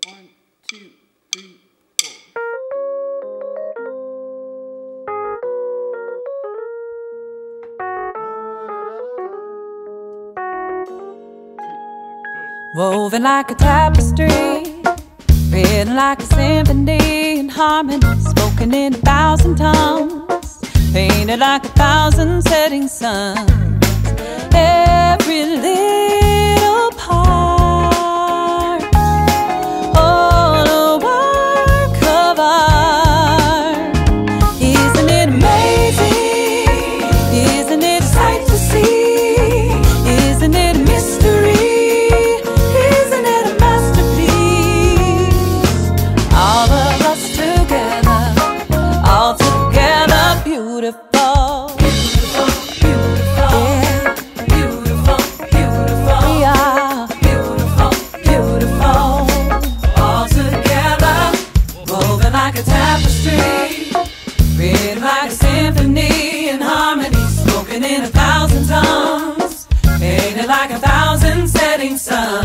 1, 2, 3, 4. Woven like a tapestry, written like a symphony in harmony, spoken in 1,000 tongues, painted like 1,000 setting suns. Every little part, all a work of art. Isn't it amazing? Isn't it a sight to see? Isn't it a mystery? Isn't it a masterpiece? All of us together, all together beautiful. In 1,000 tongues, painted like 1,000 setting suns.